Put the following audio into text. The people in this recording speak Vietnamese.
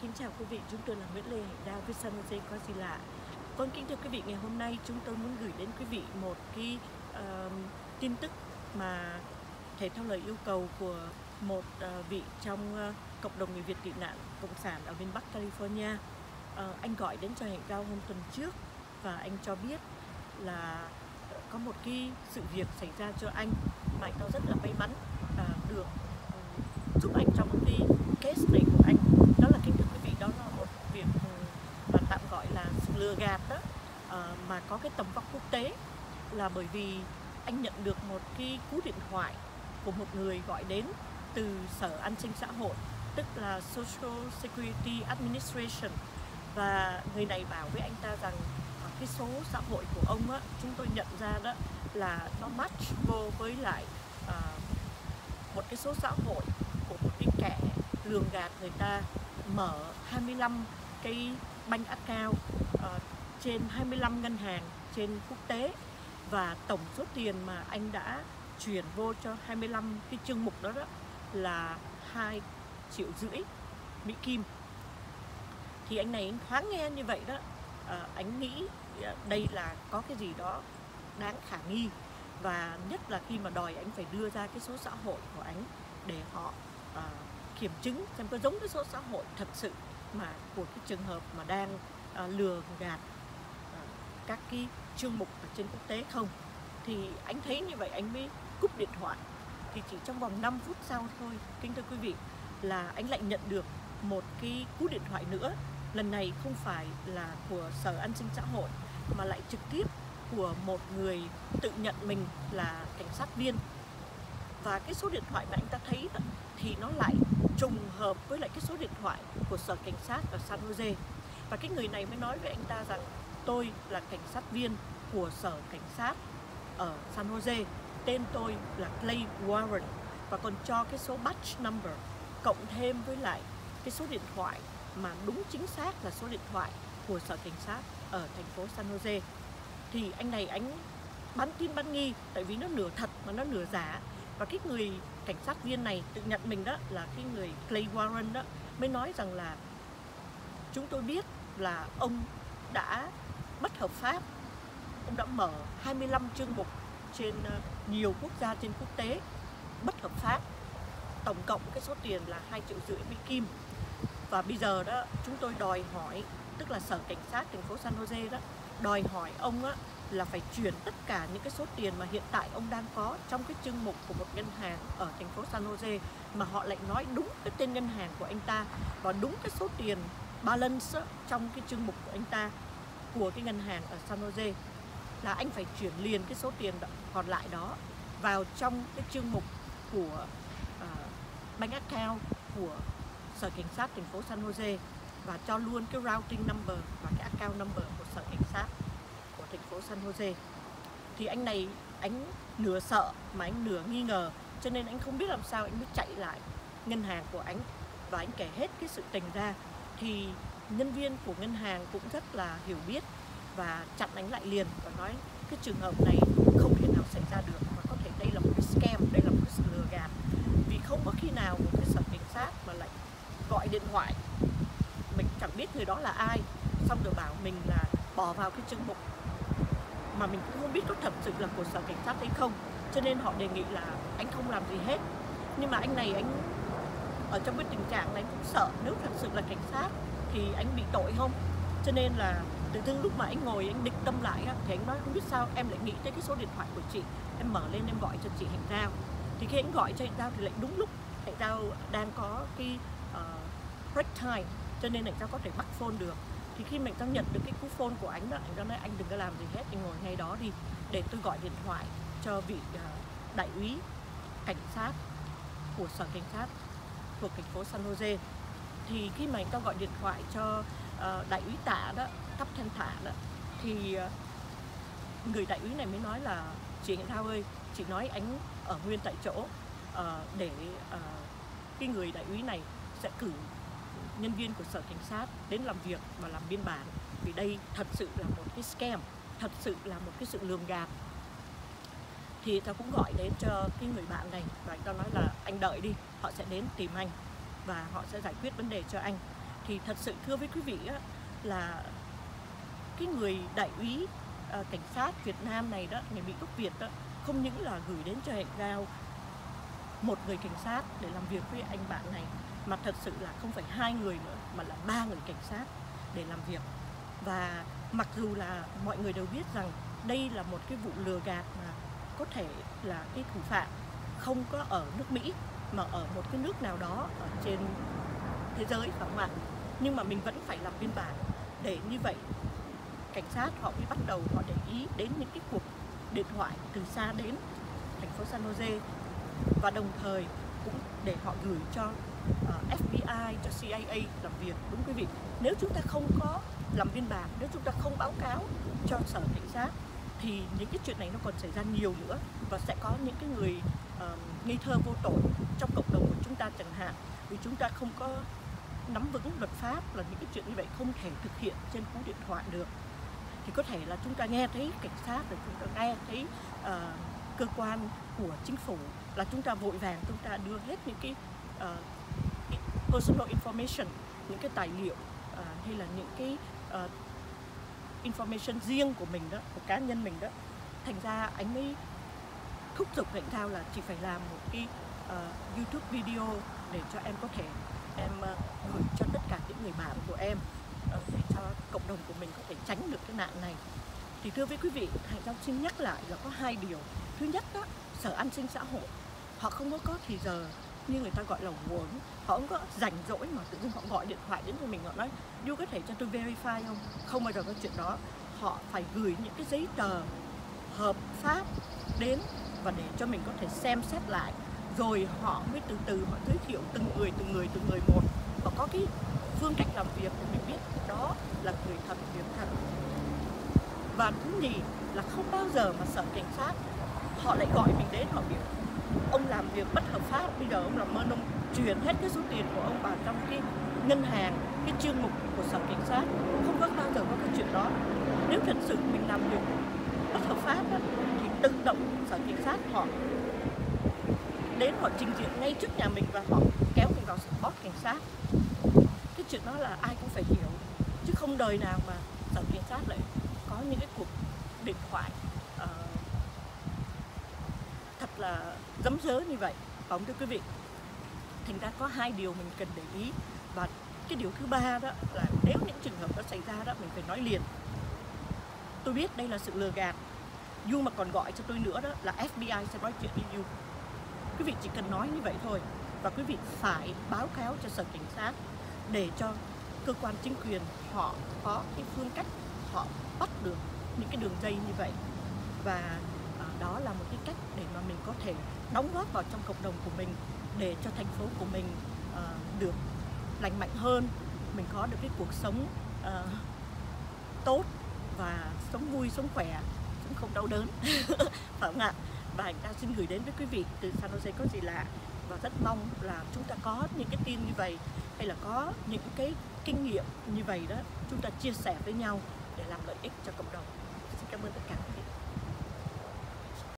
Kính chào quý vị, chúng tôi là Nguyễn Lê Hạnh Đào với San Jose có gì lạ. Vâng, kính thưa quý vị, ngày hôm nay chúng tôi muốn gửi đến quý vị một cái tin tức mà thể theo lời yêu cầu của một vị trong cộng đồng người Việt tị nạn cộng sản ở bên Bắc California. Anh gọi đến cho Hạnh Đào hôm tuần trước và anh cho biết là có một cái sự việc xảy ra cho anh mà anh Đào rất là may mắn được giúp anh trong cái case này của anh. Đó là, kính thưa quý vị, đó là một việc mà tạm gọi là sự lừa gạt đó, mà có cái tầm vóc quốc tế, là bởi vì anh nhận được một cái cú điện thoại của một người gọi đến từ Sở An sinh Xã hội, tức là Social Security Administration, và người này bảo với anh ta rằng cái số xã hội của ông á, chúng tôi nhận ra đó là nó match vô với lại một cái số xã hội của một cái kẻ lường gạt người ta mở 25 cái bank account trên 25 ngân hàng trên quốc tế, và tổng số tiền mà anh đã chuyển vô cho 25 cái chương mục đó, là 2,5 triệu Mỹ Kim. Thì anh này anh thoáng nghe như vậy đó, anh nghĩ đây là có cái gì đó đáng khả nghi, và nhất là khi mà đòi anh phải đưa ra cái số xã hội của anh để họ kiểm chứng xem có giống cái số xã hội thật sự mà của cái trường hợp mà đang lừa gạt các cái chương mục ở trên quốc tế không. Thì anh thấy như vậy anh mới cúp điện thoại. Thì chỉ trong vòng 5 phút sau thôi, kính thưa quý vị, là anh lại nhận được một cái cú điện thoại nữa. Lần này không phải là của Sở An sinh Xã hội mà lại trực tiếp của một người tự nhận mình là cảnh sát viên. Và cái số điện thoại mà anh ta thấy đó, thì nó lại trùng hợp với lại cái số điện thoại của Sở Cảnh sát ở San Jose. Và cái người này mới nói với anh ta rằng tôi là cảnh sát viên của Sở Cảnh sát ở San Jose, tên tôi là Clay Warren, và còn cho cái số batch number cộng thêm với lại cái số điện thoại mà đúng chính xác là số điện thoại của Sở Cảnh sát ở thành phố San Jose. Thì anh này anh bán tin bán nghi, tại vì nó nửa thật mà nó nửa giả. Và cái người cảnh sát viên này tự nhận mình đó là cái người Clay Warren đó mới nói rằng là chúng tôi biết là ông đã bất hợp pháp, ông đã mở 25 chương mục trên nhiều quốc gia trên quốc tế bất hợp pháp, tổng cộng cái số tiền là 2,5 triệu Mỹ Kim. Và bây giờ đó chúng tôi đòi hỏi, tức là Sở Cảnh sát thành phố San Jose đó đòi hỏi ông á, là phải chuyển tất cả những cái số tiền mà hiện tại ông đang có trong cái chương mục của một ngân hàng ở thành phố San Jose, mà họ lại nói đúng cái tên ngân hàng của anh ta và đúng cái số tiền balance á, trong cái chương mục của anh ta của cái ngân hàng ở San Jose, là anh phải chuyển liền cái số tiền còn lại đó vào trong cái chương mục của bank account của Sở Cảnh sát thành phố San Jose, và cho luôn cái routing number và cái account number của Sở Cảnh sát của thành phố San Jose. Thì anh này anh nửa sợ mà anh nửa nghi ngờ, cho nên anh không biết làm sao, anh mới chạy lại ngân hàng của anh và anh kể hết cái sự tình ra. Thì nhân viên của ngân hàng cũng rất là hiểu biết và chặn anh lại liền và nói cái trường hợp này không thể nào xảy ra được, và có thể đây là một cái scam, đây là một cái sự lừa gạt, vì không có khi nào một cái Sở Cảnh sát mà lại gọi điện thoại, mình chẳng biết người đó là ai, xong rồi bảo mình là bỏ vào cái chương mục mà mình cũng không biết có thật sự là của Sở Cảnh sát hay không. Cho nên họ đề nghị là anh không làm gì hết. Nhưng mà anh này anh ở trong cái tình trạng này cũng sợ nếu thật sự là cảnh sát thì anh bị tội không. Cho nên là tự dưng lúc mà anh ngồi anh định tâm lại á, thì anh nói không biết sao em lại nghĩ tới cái số điện thoại của chị, em mở lên em gọi cho chị Hạnh Đào. Thì khi anh gọi cho Hạnh Đào thì lại đúng lúc Hạnh Đào đang có cái break time, cho nên Hạnh Đào có thể bắt phone được. Thì khi mình nhận được cái cú phone của anh đó, anh đã nói anh đừng có làm gì hết, anh ngồi ngay đó đi để tôi gọi điện thoại cho vị đại úy cảnh sát của Sở Cảnh sát thuộc thành phố San Jose. Thì khi mà anh ta gọi điện thoại cho đại úy Tạ đó, cấp thanh Tạ đó, thì người đại úy này mới nói là chị Hạnh Thao ơi, chị nói anh ở nguyên tại chỗ, để cái người đại úy này sẽ cử nhân viên của Sở Cảnh sát đến làm việc và làm biên bản, vì đây thật sự là một cái scam, thật sự là một cái sự lường gạt. Thì ta cũng gọi đến cho cái người bạn này và anh ta nói là anh đợi đi, họ sẽ đến tìm anh và họ sẽ giải quyết vấn đề cho anh. thì thật sự thưa với quý vị á, là cái người đại úy cảnh sát Việt Nam này đó, người Mỹ gốc Việt đó, không những là gửi đến cho Hạnh Giao một người cảnh sát để làm việc với anh bạn này, mà thật sự là không phải 2 người nữa mà là 3 người cảnh sát để làm việc. Và mặc dù là mọi người đều biết rằng đây là một cái vụ lừa gạt mà có thể là cái thủ phạm không có ở nước Mỹ mà ở một cái nước nào đó ở trên thế giới, phải không ạ? Nhưng mà mình vẫn phải làm biên bản để như vậy cảnh sát họ mới bắt đầu họ để ý đến những cái cuộc điện thoại từ xa đến thành phố San Jose, và đồng thời cũng để họ gửi cho FBI, cho CIA làm việc. Đúng quý vị, nếu chúng ta không có làm biên bản, nếu chúng ta không báo cáo cho sở cảnh sát thì những cái chuyện này nó còn xảy ra nhiều nữa, và sẽ có những cái người ngây thơ vô tội trong cộng đồng của chúng ta chẳng hạn, vì chúng ta không có nắm vững luật pháp, là những cái chuyện như vậy không thể thực hiện trên cú điện thoại được. Thì có thể là chúng ta nghe thấy cảnh sát, rồi chúng ta nghe thấy cơ quan của chính phủ, là chúng ta vội vàng chúng ta đưa hết những cái personal information, những cái tài liệu hay là những cái information riêng của mình đó, của cá nhân mình đó. Thành ra anh mới thúc giục Hạnh Giao là chị phải làm một cái YouTube video để cho em có thể gửi cho tất cả những người bạn của em, để cho cộng đồng của mình có thể tránh được cái nạn này. Thì thưa với quý vị, Hạnh Giao xin nhắc lại là có 2 điều. Thứ nhất đó, Sở An sinh Xã hội họ không có thì giờ như người ta gọi là quẩn, họ không có rảnh rỗi mà tự dưng họ gọi điện thoại đến cho mình, họ nói "You có thể cho tôi verify không?" Không bao giờ có chuyện đó. Họ phải gửi những cái giấy tờ hợp pháp đến và để cho mình có thể xem xét lại, rồi họ mới từ từ họ giới thiệu từng người một, và có cái phương cách làm việc để mình biết đó là người thật, việc thật. Và thứ nhì là không bao giờ mà sở cảnh sát họ lại gọi mình đến, họ biểu ông làm việc bất hợp pháp, bây giờ ông làm ơn ông chuyển hết cái số tiền của ông vào trong cái ngân hàng, cái chương mục của sở cảnh sát. Không có bao giờ có cái chuyện đó. Nếu thật sự mình làm việc bất hợp pháp đó, thì tự động sở cảnh sát họ đến, họ trình diện ngay trước nhà mình và họ kéo mình vào spot cảnh sát. Cái chuyện đó là ai cũng phải hiểu, chứ không đời nào mà sở cảnh sát lại có những cái cuộc điện thoại thật là dấm dớ như vậy, không thưa quý vị. Thành ra có 2 điều mình cần để ý, và cái điều thứ ba đó là nếu những trường hợp đó xảy ra đó, mình phải nói liền: tôi biết đây là sự lừa gạt, nhưng mà còn gọi cho tôi nữa đó là FBI sẽ nói chuyện với you. Quý vị chỉ cần nói như vậy thôi, và quý vị phải báo cáo cho sở cảnh sát để cho cơ quan chính quyền họ có cái phương cách họ bắt được những cái đường dây như vậy. Và đó là một cái cách để mà mình có thể đóng góp vào trong cộng đồng của mình, để cho thành phố của mình được lành mạnh hơn, mình có được cái cuộc sống tốt và sống vui, sống khỏe, cũng không đau đớn. Phải không ạ? Và Hạnh Giao xin gửi đến với quý vị từ San Jose có gì lạ, và rất mong là chúng ta có những cái tin như vậy, hay là có những cái kinh nghiệm như vậy đó, chúng ta chia sẻ với nhau để làm lợi ích cho cộng đồng. Xin cảm ơn tất cả quý vị.